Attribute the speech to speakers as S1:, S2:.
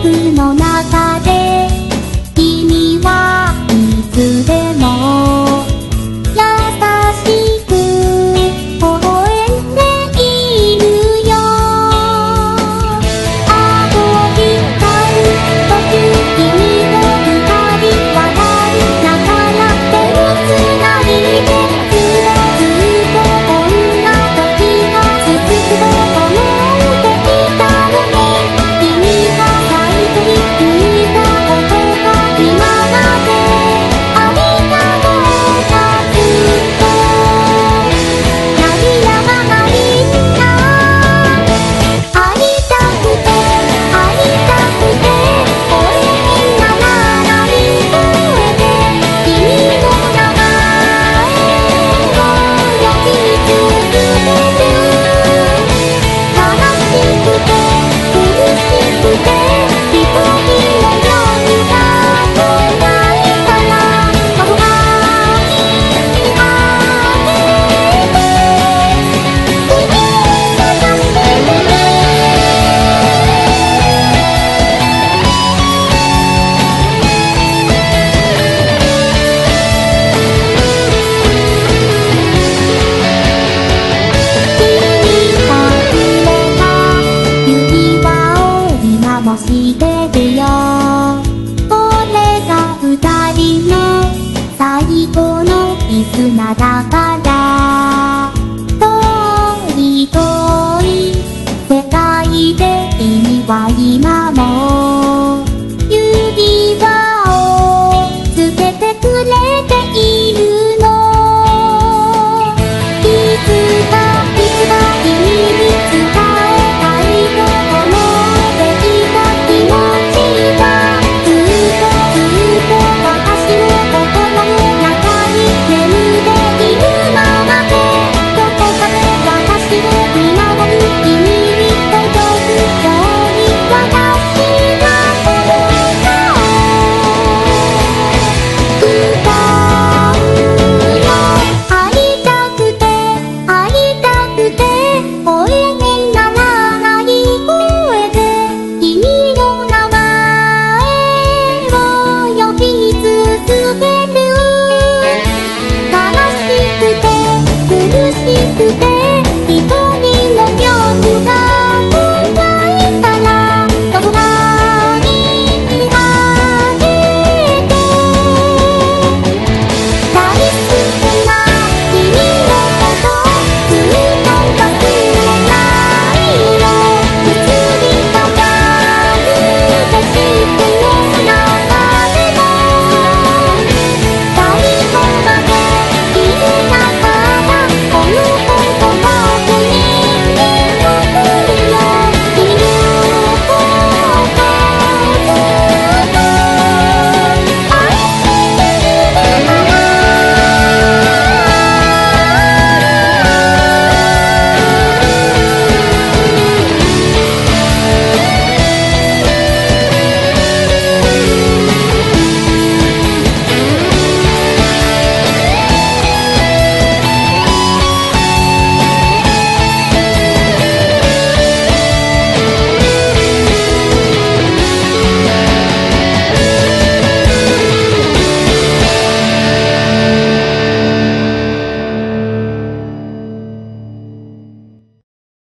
S1: クの中で君はいつでも優しく微笑んでいるよ。仰ぎたい時君と二人笑いながら手をつないでずっとこんな時が続くと思っていたのに、君が最後に言ったことが今までありがとうがずっと鳴りやまないんだ。会いたくて会いたくて声にならない声で君の名前を呼び続ける。悲しくて苦しくて一人の夜が来ないから僕が君にあげて君の優しく君がくれた指輪を今もしてるよ。これが二人の最後の絆だから。遠い遠い世界で君は今も